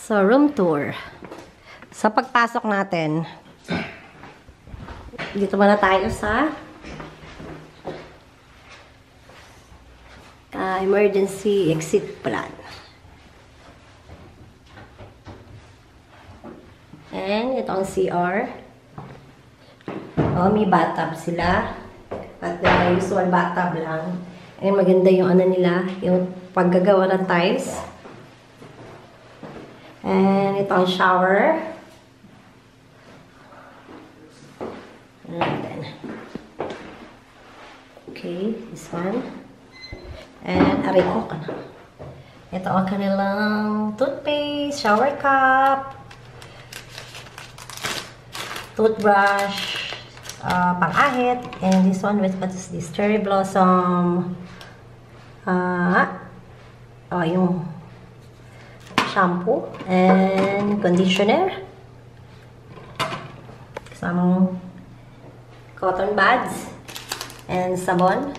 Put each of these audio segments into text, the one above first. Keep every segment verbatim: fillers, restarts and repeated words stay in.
So, room tour. Sa pagpasok natin, dito muna tayo sa uh, emergency exit plan. And ito ang C R. Oh, may bathtub sila. At uh, usual bathtub lang. And maganda yung ano nila, yung paggagawa ng tiles. And ito ang shower. And then, okay, this one. And aray ko ka na. Ito ang kanilang toothpaste, shower cup, toothbrush, uh, pang-ahit, and this one with what is this? Cherry blossom. Uh, oh, yung shampoo and conditioner. Kasamang cotton buds and sabon.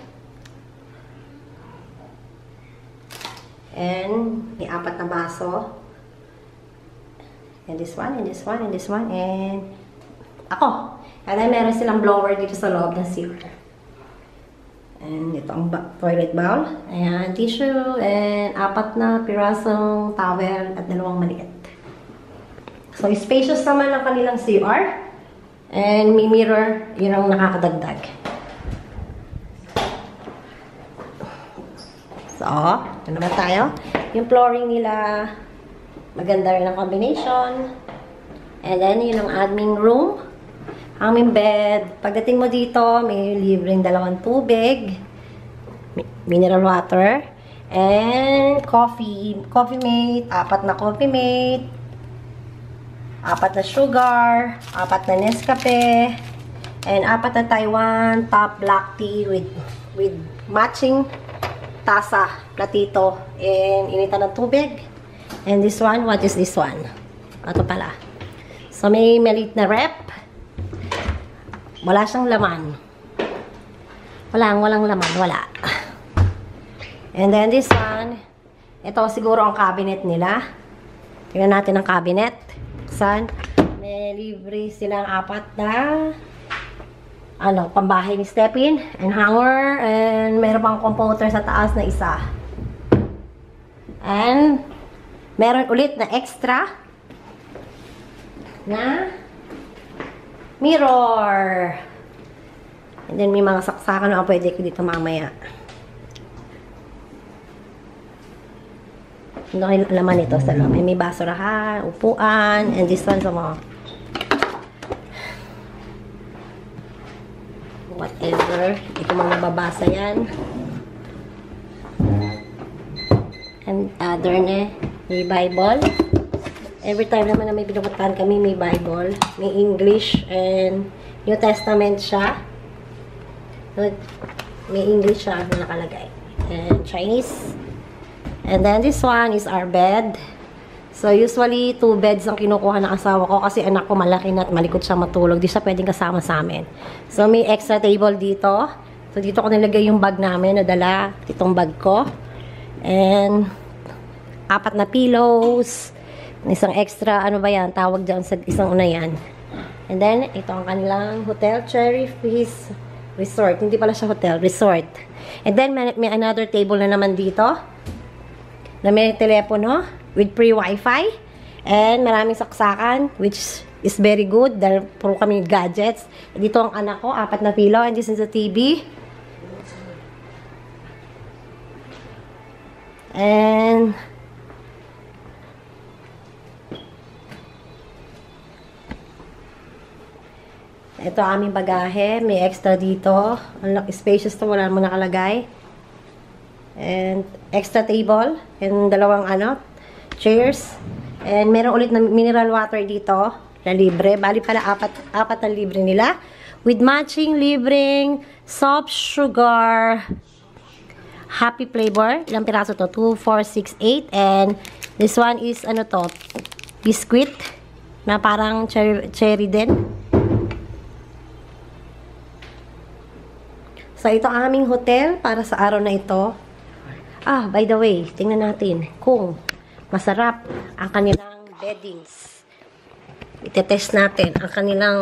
And may apat na baso. And this one, and this one, and this one, and ako. And then meron silang blower dito sa loob ng C R. And ito ang toilet bowl. Ayan, tissue. And apat na pirasong towel at dalawang maliit. So, spacious naman ang kanilang C R. And may mirror. Yun ang nakakadagdag. So, ito naman tayo. Yung flooring nila, maganda rin ang combination. And then, yun ang admin room. Aming bed. Pagdating mo dito, may libreng dalawang tubig, mineral water, and coffee. Coffee mate, apat na coffee mate, apat na sugar, apat na Nescafe, and apat na Taiwan top black tea with with matching tasa, platito, and initan ng tubig. And this one, what is this one? Ito pala. So, may maliit na rep. Wala siyang laman. Walang, walang laman. Wala. And then this one, ito siguro ang cabinet nila. Tingnan natin ang cabinet. Saan? May libre silang apat na ano, pambahay ni step-in and hanger. And meron pang computer sa taas na isa. And meron ulit na extra na mirror. And then, may mga saksakan na pwede ko dito mamaya. Ano kayo laman ito sa loob? May basurahan, upuan, and this one sa mga whatever. Ito mga babasa yan. And other na, may Bible. Every time naman na may pinupuntahan kami, may Bible, may English, and New Testament siya. May English siya na nakalagay. And Chinese. And then this one is our bed. So usually, two beds ang kinukuha ng asawa ko kasi anak ko malaki na at malikot siya matulog. Di siya pwedeng kasama sa amin. So may extra table dito. So dito ko nilagay yung bag namin, nadala itong bag ko. And apat na pillows. Isang extra, ano ba yan? Tawag dyan sa isang una yan. And then, ito ang kanilang hotel, Cherry Feast Resort. Hindi pala siya hotel, resort. And then, may, may another table na naman dito. Na may telepono with free wifi. And maraming saksakan, which is very good. Dahil puro kami gadgets. Dito ang anak ko, apat na pillow. And this is the T V. And ito aming bagahe. May extra dito. Ang spacious to. Wala mo nakalagay. And extra table. And dalawang ano, chairs. And meron ulit na mineral water dito. Na libre. Bali pala apat, apat na libre nila. With matching libreng soft sugar happy flavor. Ilang piraso to? two, four, six, eight. And this one is ano to? Biscuit. Na parang cherry, cherry din. So, ito ang aming hotel para sa araw na ito. Ah, by the way, tingnan natin kung masarap ang kanilang beddings. Itetest natin ang kanilang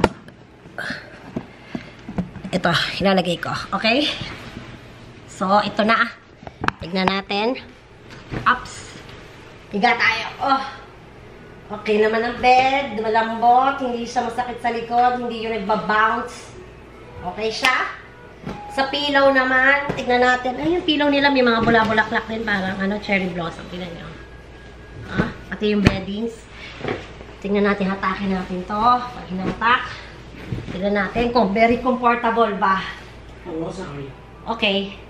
ito, ilalagay ko. Okay? So, ito na. Tignan natin. Ups. Higa tayo. Oh. Okay naman ang bed. Malambot. Hindi siya masakit sa likod. Hindi yung nagbabounce. Okay siya. Sa pillow naman, tignan natin. Ay, yung pillow nila may mga bula-bulaklak din. Parang ano, cherry blossom. Tignan nyo. Ah, pati yung beddings. Tignan natin, hatakin natin to. Pag hinatak, tignan natin kung very comfortable ba. Okay.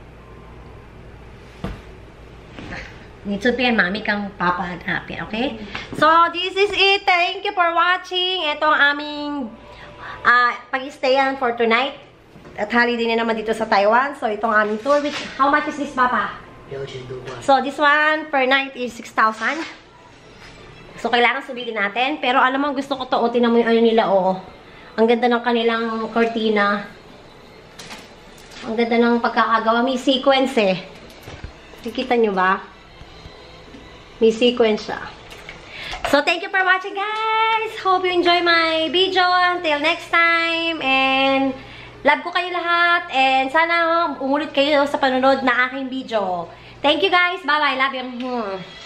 Need to be and mami kang papa and happy, okay? So, this is it. Thank you for watching. Ito ang aming uh, pag-stayan for tonight. At holiday na naman dito sa Taiwan. So, itong aming tour. Which, how much is this, Papa? So, this one per night is six thousand. So, kailangan sulitin natin. Pero alam mo, gusto ko to. O, tinan mo yung ano nila, oh. Ang ganda ng kanilang cortina. Ang ganda ng pagkakagawa. May sequence, eh. Nakikita nyo ba? May sequence siya. So, thank you for watching, guys! Hope you enjoy my video. Until next time. And, love ko kayo lahat. And, sana umulit kayo sa panonood na aking video. Thank you, guys! Bye-bye! Love you!